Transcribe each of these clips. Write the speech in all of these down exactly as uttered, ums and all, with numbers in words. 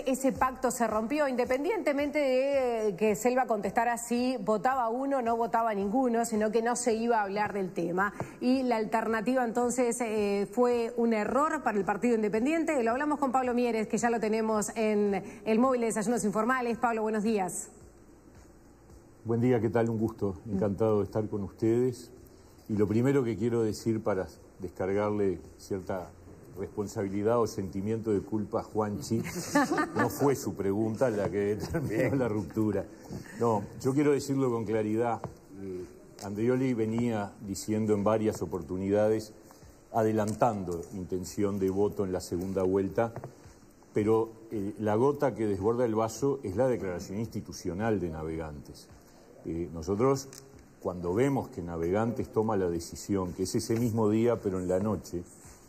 ese pacto se rompió, independientemente de que Selva contestara si votaba uno o no votaba ninguno, sino que no se iba a hablar del tema. Y la alternativa entonces eh, fue un error para el Partido Independiente. Lo hablamos con Pablo Mieres, que ya lo tenemos en el móvil de Desayunos Informales. Pablo, buenos días. Buen día, ¿qué tal? Un gusto, encantado de estar con ustedes. Y lo primero que quiero decir para descargarle cierta responsabilidad o sentimiento de culpa a Juanchi, no fue su pregunta la que determinó la ruptura. No, yo quiero decirlo con claridad. Eh, Andreoli venía diciendo en varias oportunidades, adelantando intención de voto en la segunda vuelta, pero eh, la gota que desborda el vaso es la declaración institucional de Navegantes. Eh, nosotros, cuando vemos que Navegantes toma la decisión, que es ese mismo día, pero en la noche,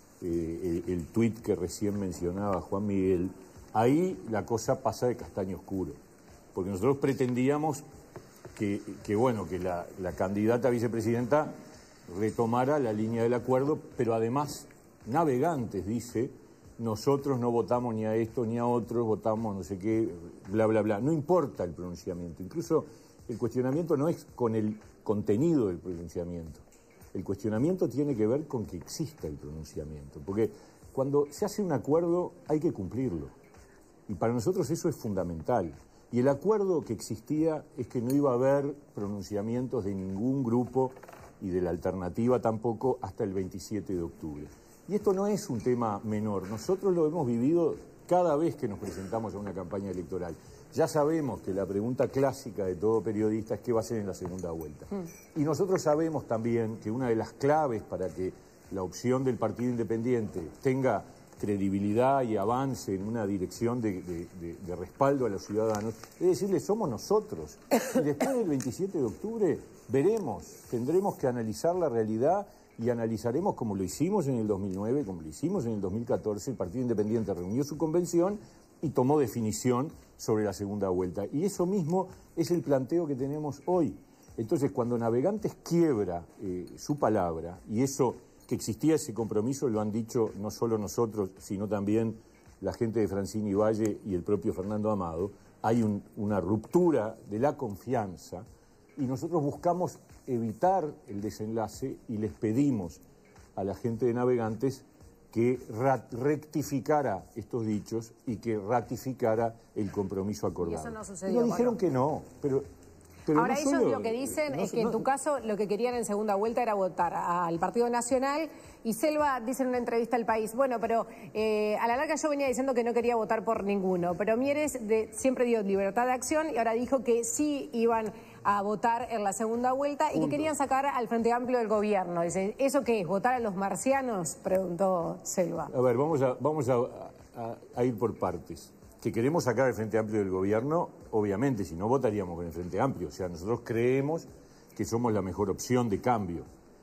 eh, el, el tuit que recién mencionaba Juan Miguel, ahí la cosa pasa de castaño oscuro. Porque nosotros pretendíamos que, que bueno, que la, la candidata a vicepresidenta retomara la línea del acuerdo, pero además Navegantes dice, nosotros no votamos ni a esto ni a otros, votamos no sé qué, bla, bla, bla. No importa el pronunciamiento, incluso el cuestionamiento no es con el contenido del pronunciamiento. El cuestionamiento tiene que ver con que exista el pronunciamiento, porque cuando se hace un acuerdo hay que cumplirlo. Y para nosotros eso es fundamental. Y el acuerdo que existía es que no iba a haber pronunciamientos de ningún grupo y de la alternativa tampoco hasta el veintisiete de octubre. Y esto no es un tema menor. Nosotros lo hemos vivido cada vez que nos presentamos a una campaña electoral. Ya sabemos que la pregunta clásica de todo periodista es qué va a hacer en la segunda vuelta. Mm. Y nosotros sabemos también que una de las claves para que la opción del Partido Independiente tenga credibilidad y avance en una dirección de, de, de, de respaldo a los ciudadanos, es decirle, somos nosotros. Y después del veintisiete de octubre veremos, tendremos que analizar la realidad y analizaremos como lo hicimos en el dos mil nueve, como lo hicimos en el dos mil catorce, el Partido Independiente reunió su convención y tomó definición sobre la segunda vuelta. Y eso mismo es el planteo que tenemos hoy. Entonces, cuando Navegantes quiebra eh, su palabra, y eso que existía ese compromiso, lo han dicho no solo nosotros, sino también la gente de Francini Valle y el propio Fernando Amado, hay un, una ruptura de la confianza y nosotros buscamos evitar el desenlace y les pedimos a la gente de Navegantes que rectificara estos dichos y que ratificara el compromiso acordado. Y eso no sucedió. Y nos dijeron bueno. que no, pero... Pero Ahora no ellos solo, lo que dicen no, es que no, en tu caso lo que querían en segunda vuelta era votar al Partido Nacional y Selva dice en una entrevista al País, bueno, pero eh, a la larga yo venía diciendo que no quería votar por ninguno, pero Mieres de, siempre dio libertad de acción y ahora dijo que sí iban a votar en la segunda vuelta y Punto. que querían sacar al Frente Amplio del gobierno. Dice, ¿eso qué es? ¿Votar a los marcianos? Preguntó Selva. A ver, vamos a, vamos a, a, a ir por partes. Que queremos sacar al Frente Amplio del gobierno, obviamente, si no votaríamos con el Frente Amplio. O sea, nosotros creemos que somos la mejor opción de cambio.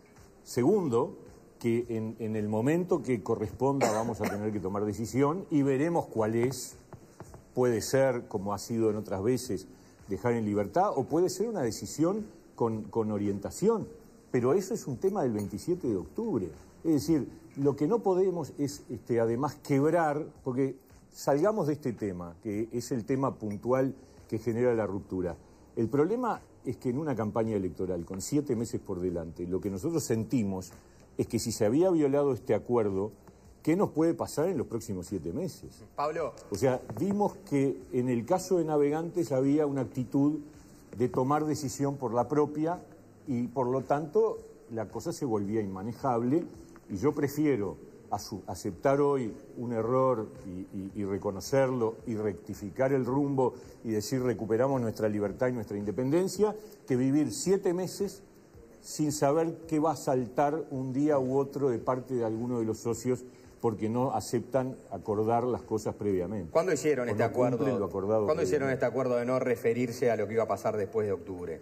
Segundo, que en, en el momento que corresponda vamos a tener que tomar decisión y veremos cuál es. Puede ser, como ha sido en otras veces, dejar en libertad, o puede ser una decisión con, con orientación. Pero eso es un tema del veintisiete de octubre. Es decir, lo que no podemos es, este, además, quebrar, porque... Salgamos de este tema, que es el tema puntual que genera la ruptura. El problema es que en una campaña electoral, con siete meses por delante, lo que nosotros sentimos es que si se había violado este acuerdo, ¿qué nos puede pasar en los próximos siete meses? Pablo. O sea, vimos que en el caso de Navegantes había una actitud de tomar decisión por la propia y, por lo tanto, la cosa se volvía inmanejable y yo prefiero... A su, aceptar hoy un error y, y, y reconocerlo y rectificar el rumbo y decir recuperamos nuestra libertad y nuestra independencia, que vivir siete meses sin saber qué va a saltar un día u otro de parte de alguno de los socios porque no aceptan acordar las cosas previamente. ¿Cuándo hicieron este no acuerdo? ¿Cuándo hicieron este acuerdo de no referirse a lo que iba a pasar después de octubre?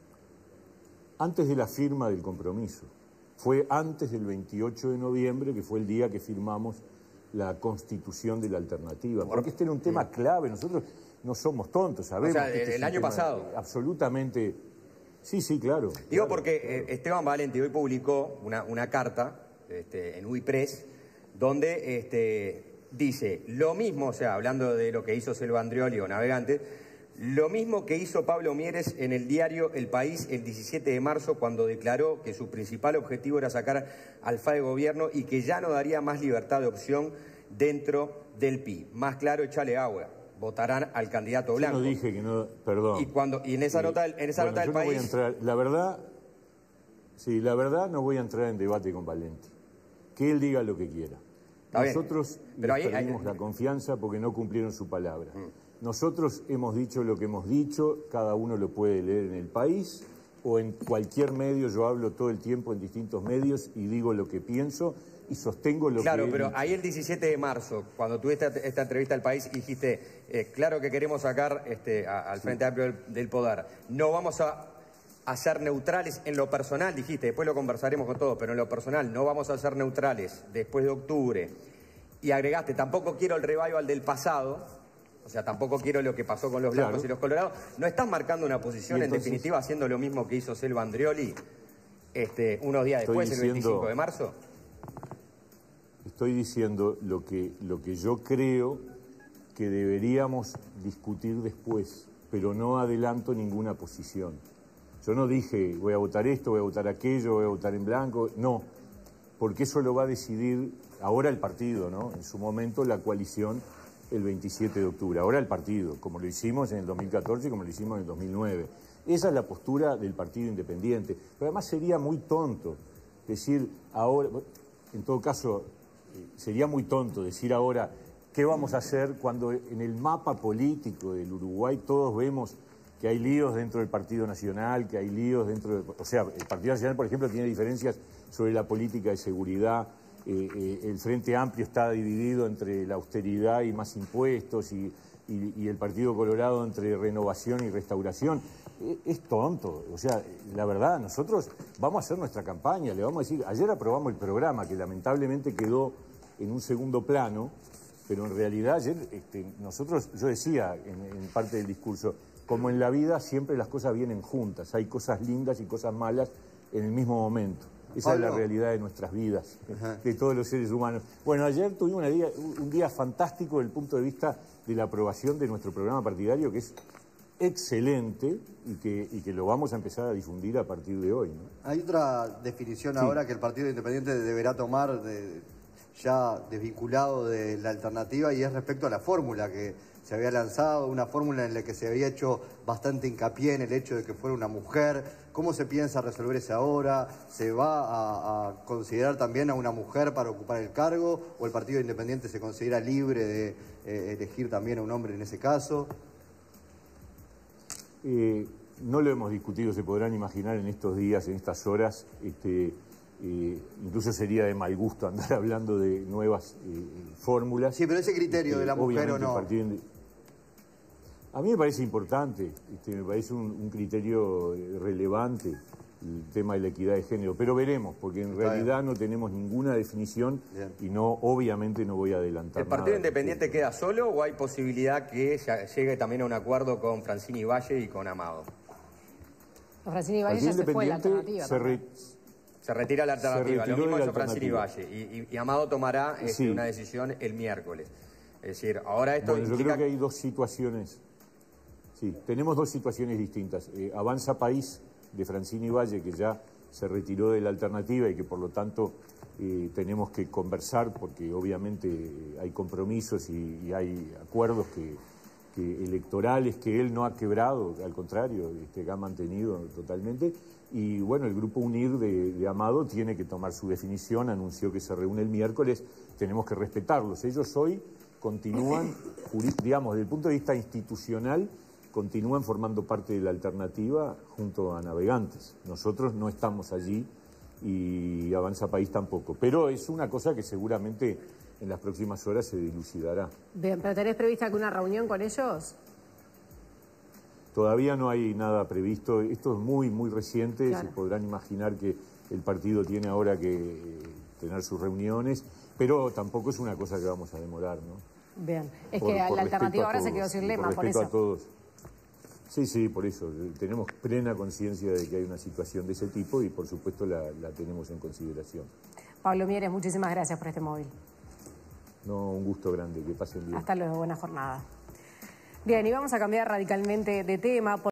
Antes de la firma del compromiso. Fue antes del veintiocho de noviembre, que fue el día que firmamos la constitución de la alternativa. Porque este era un tema clave. Nosotros no somos tontos, sabemos. O sea, que este el, es el un año tema pasado. Absolutamente. Sí, sí, claro. Digo claro, porque claro. Esteban Valenti hoy publicó una, una carta este, en U I Press donde este, dice lo mismo, o sea, hablando de lo que hizo Selva Andrioli o Navegantes, lo mismo que hizo Pablo Mieres en el diario El País el diecisiete de marzo, cuando declaró que su principal objetivo era sacar al F A de gobierno y que ya no daría más libertad de opción dentro del P I. Más claro, echale agua. Votarán al candidato blanco. Yo no dije que no, perdón. Y, cuando, y en esa nota, en esa bueno, nota del yo no País... voy a entrar, la verdad, sí, la verdad no voy a entrar en debate con Valenti. Que él diga lo que quiera. Está Nosotros bien, pero les ahí, perdimos ahí... la confianza porque no cumplieron su palabra. Mm. Nosotros hemos dicho lo que hemos dicho, cada uno lo puede leer en El País o en cualquier medio. Yo hablo todo el tiempo en distintos medios y digo lo que pienso y sostengo lo claro, que... Claro, pero ahí el diecisiete de marzo, cuando tuviste esta, esta entrevista al País, dijiste, eh, claro que queremos sacar este, a, al Frente Amplio del, del Poder. No vamos a, a ser neutrales en lo personal, dijiste, después lo conversaremos con todos, pero en lo personal no vamos a ser neutrales después de octubre. Y agregaste, tampoco quiero el revival del pasado, o sea, tampoco quiero lo que pasó con los blancos claro. y los colorados. ¿No estás marcando una posición, entonces, en definitiva, haciendo lo mismo que hizo Selva Andrioli este, unos días después, diciendo, el veinticinco de marzo? Estoy diciendo lo que, lo que yo creo que deberíamos discutir después, pero no adelanto ninguna posición. Yo no dije, voy a votar esto, voy a votar aquello, voy a votar en blanco. No, porque eso lo va a decidir ahora el partido, ¿no? En su momento la coalición el veintisiete de octubre. Ahora el partido, como lo hicimos en el dos mil catorce y como lo hicimos en el dos mil nueve. Esa es la postura del Partido Independiente. Pero además sería muy tonto decir ahora, en todo caso, sería muy tonto decir ahora qué vamos a hacer cuando en el mapa político del Uruguay todos vemos que hay líos dentro del Partido Nacional, que hay líos dentro de... O sea, el Partido Nacional, por ejemplo, tiene diferencias sobre la política de seguridad. Eh, eh, el Frente Amplio está dividido entre la austeridad y más impuestos y, y, y el Partido Colorado entre renovación y restauración. Eh, es tonto, o sea, la verdad, nosotros vamos a hacer nuestra campaña, le vamos a decir, ayer aprobamos el programa que lamentablemente quedó en un segundo plano, pero en realidad ayer este, nosotros, yo decía en, en parte del discurso, como en la vida siempre las cosas vienen juntas, hay cosas lindas y cosas malas en el mismo momento. Esa Pablo. Es la realidad de nuestras vidas, Ajá. de todos los seres humanos. Bueno, ayer tuvimos una día, un día fantástico desde el punto de vista de la aprobación de nuestro programa partidario, que es excelente y que, y que lo vamos a empezar a difundir a partir de hoy, ¿no? Hay otra definición sí. ahora que el Partido Independiente deberá tomar, de, ya desvinculado de la alternativa, y es respecto a la fórmula que se había lanzado, una fórmula en la que se había hecho bastante hincapié en el hecho de que fuera una mujer. ¿Cómo se piensa resolver esa ahora? ¿Se va a, a considerar también a una mujer para ocupar el cargo? ¿O el Partido Independiente se considera libre de eh, elegir también a un hombre en ese caso? Eh, no lo hemos discutido, se podrán imaginar en estos días, en estas horas. Este, eh, incluso sería de mal gusto andar hablando de nuevas eh, fórmulas. Sí, pero ese criterio este, de la mujer o no. A mí me parece importante, este, me parece un, un criterio relevante el tema de la equidad de género, pero veremos, porque en realidad no tenemos ninguna definición bien. Y no, obviamente no voy a adelantar ¿El Partido nada, Independiente porque... queda solo o hay posibilidad que llegue también a un acuerdo con Francini Valle y con Amado? Francini Valle ya se fue la alternativa. Se, re... se retira la alternativa, lo mismo hizo Francini Valle y, y, y Amado tomará este, sí. una decisión el miércoles. Es decir, ahora esto bueno, implica... Yo creo que hay dos situaciones... Sí, tenemos dos situaciones distintas. Eh, Avanza País de Francini Valle, que ya se retiró de la alternativa y que por lo tanto eh, tenemos que conversar porque obviamente eh, hay compromisos y, y hay acuerdos que, que electorales que él no ha quebrado, al contrario, este, que ha mantenido totalmente. Y bueno, el Grupo UNIR de, de Amado tiene que tomar su definición, anunció que se reúne el miércoles, tenemos que respetarlos. Ellos hoy continúan, digamos, desde el punto de vista institucional, continúan formando parte de la alternativa junto a Navegantes. Nosotros no estamos allí y Avanza País tampoco. Pero es una cosa que seguramente en las próximas horas se dilucidará. Bien, ¿pero tenés prevista alguna reunión con ellos? Todavía no hay nada previsto. Esto es muy, muy reciente. Claro. Se podrán imaginar que el partido tiene ahora que tener sus reuniones, pero tampoco es una cosa que vamos a demorar, ¿no? Bien, es por, que por la alternativa ahora se quedó sin lema, por, por eso. A todos. Sí, sí, por eso. Tenemos plena conciencia de que hay una situación de ese tipo y por supuesto la, la tenemos en consideración. Pablo Mieres, muchísimas gracias por este móvil. No, un gusto grande, que pasen bien. Hasta luego, buena jornada. Bien, y vamos a cambiar radicalmente de tema.